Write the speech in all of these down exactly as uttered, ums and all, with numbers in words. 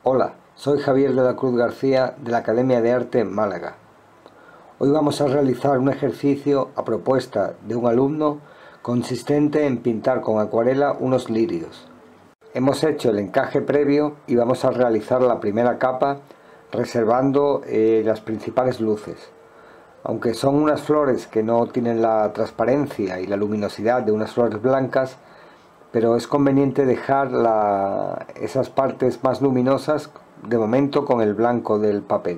Hola, soy Javier de la Cruz García de la Academia de Arte Málaga. Hoy vamos a realizar un ejercicio a propuesta de un alumno consistente en pintar con acuarela unos lirios. Hemos hecho el encaje previo y vamos a realizar la primera capa reservando eh, las principales luces. Aunque son unas flores que no tienen la transparencia y la luminosidad de unas flores blancas, pero es conveniente dejar la, esas partes más luminosas de momento con el blanco del papel.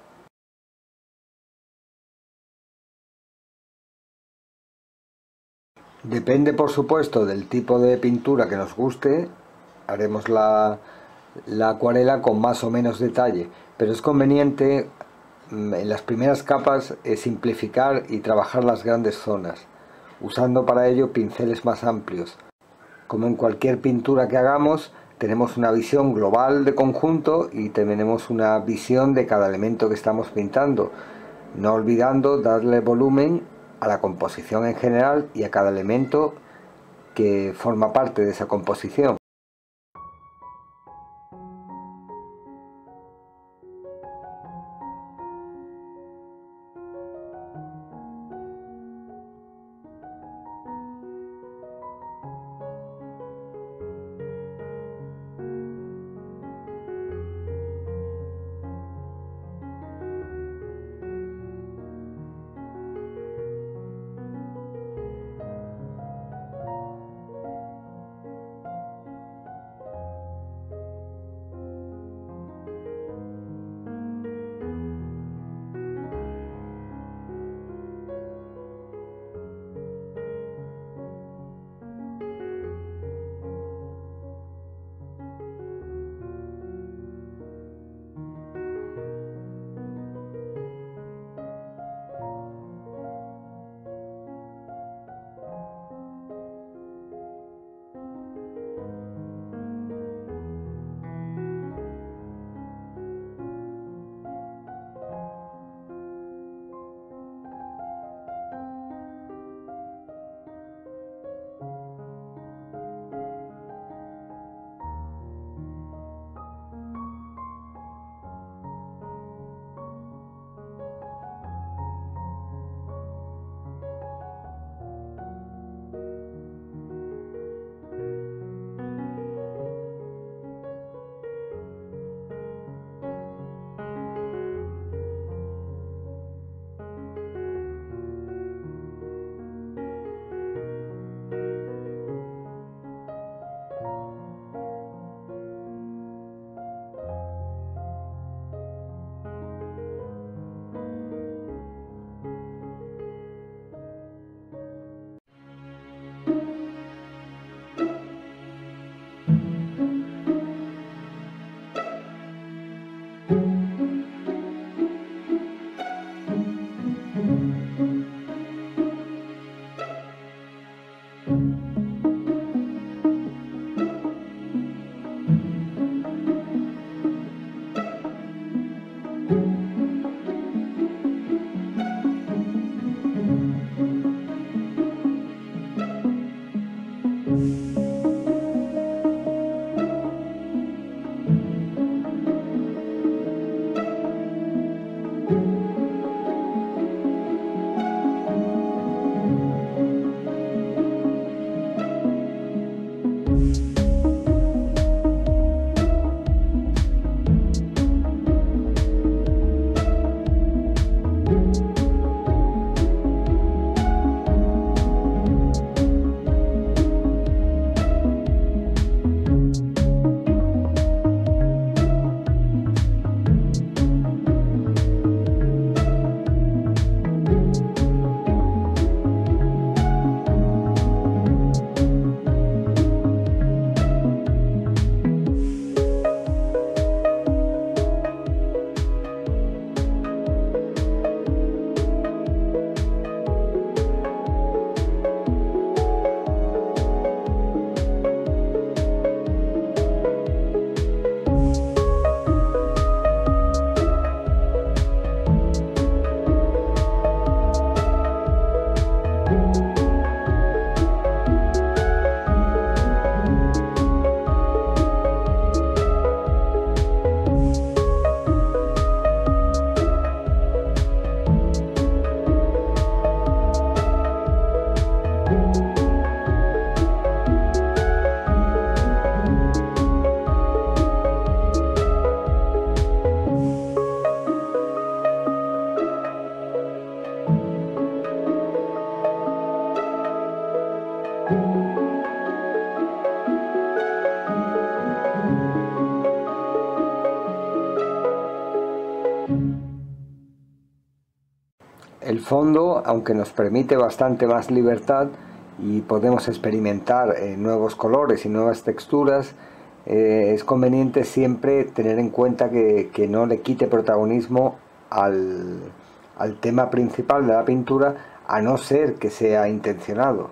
Depende, por supuesto, del tipo de pintura que nos guste, haremos la, la acuarela con más o menos detalle, pero es conveniente mm, en las primeras capas eh, simplificar y trabajar las grandes zonas, usando para ello pinceles más amplios. Como en cualquier pintura que hagamos, tenemos una visión global de conjunto y tenemos una visión de cada elemento que estamos pintando, no olvidando darle volumen a la composición en general y a cada elemento que forma parte de esa composición. El fondo, aunque nos permite bastante más libertad y podemos experimentar eh, nuevos colores y nuevas texturas, eh, es conveniente siempre tener en cuenta que, que no le quite protagonismo al, al tema principal de la pintura, a no ser que sea intencionado.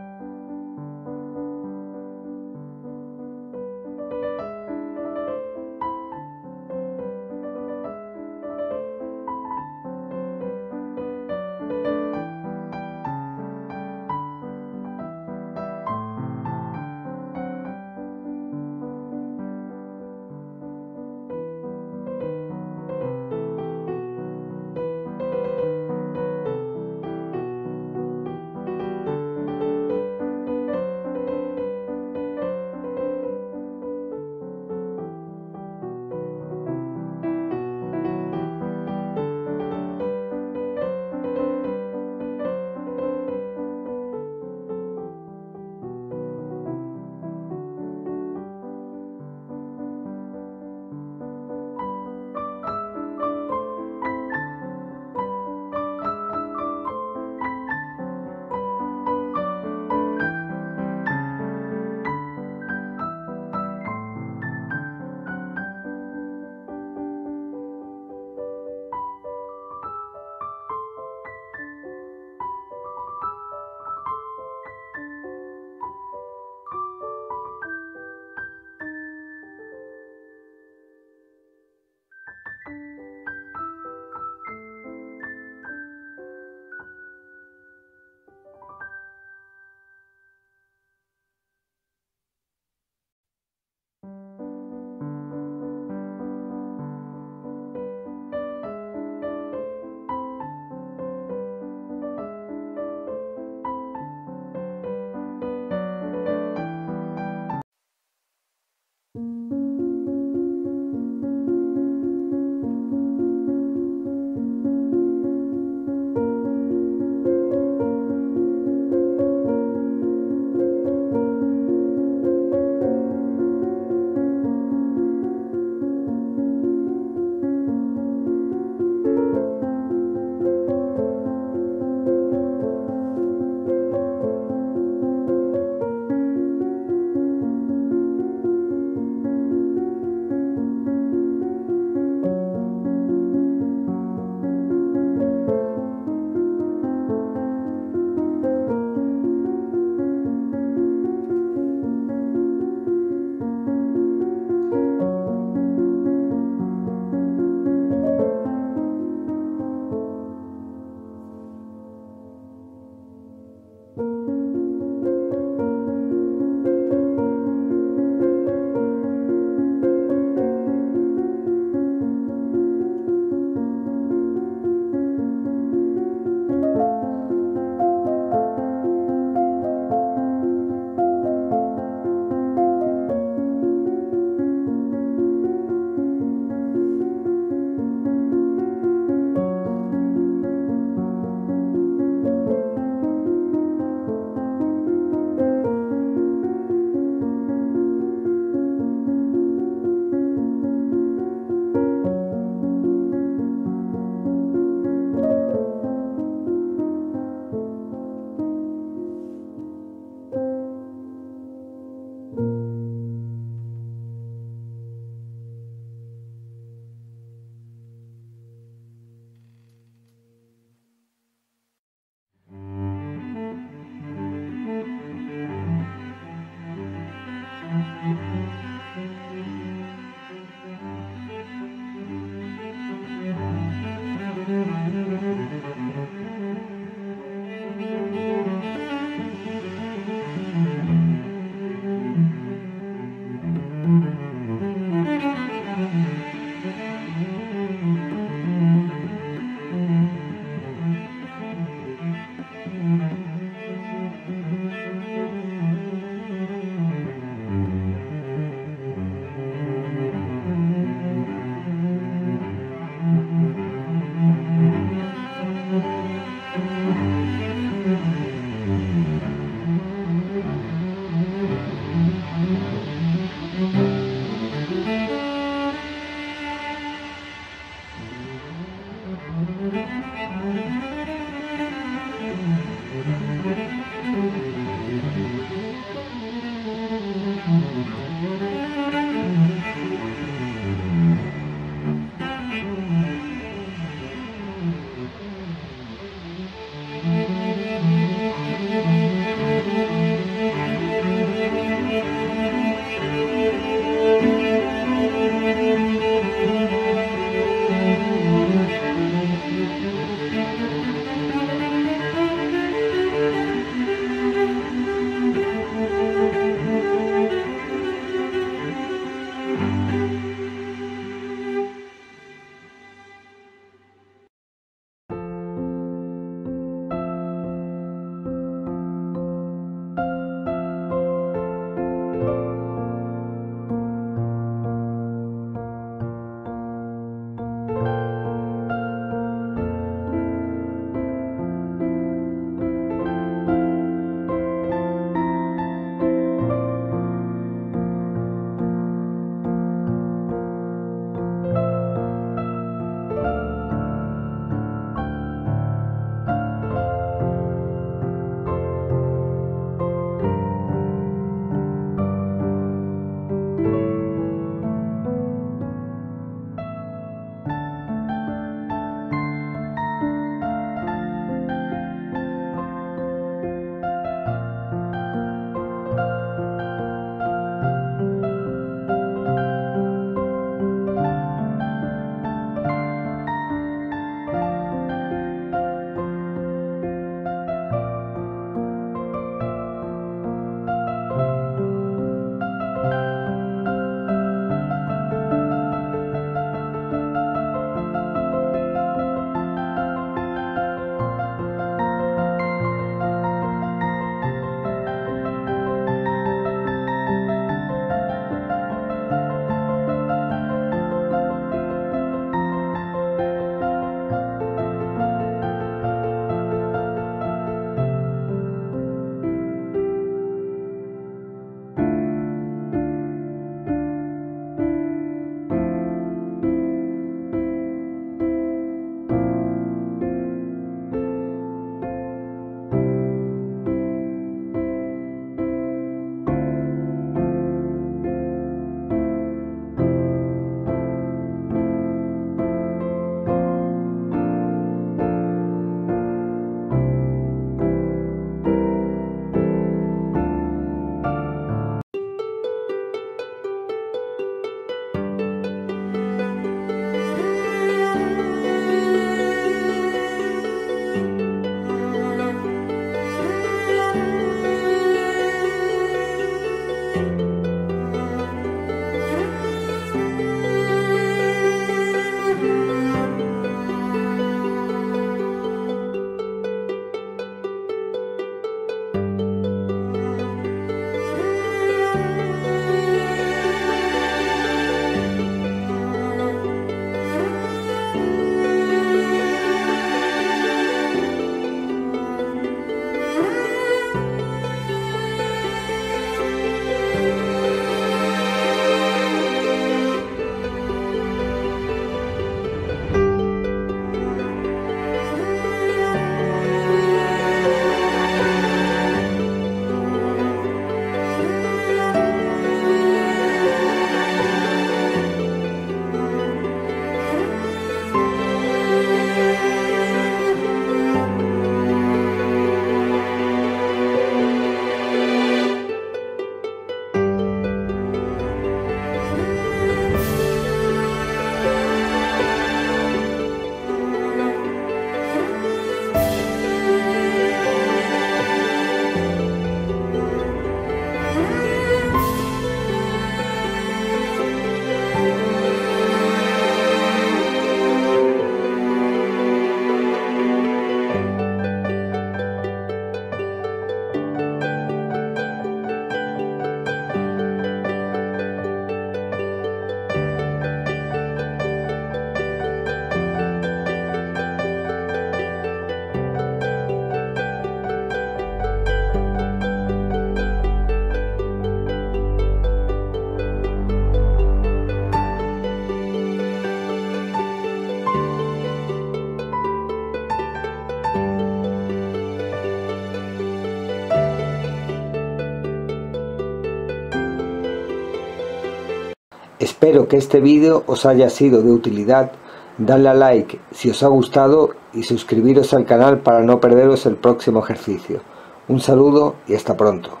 Espero que este vídeo os haya sido de utilidad. Dadle a like si os ha gustado y suscribiros al canal para no perderos el próximo ejercicio. Un saludo y hasta pronto.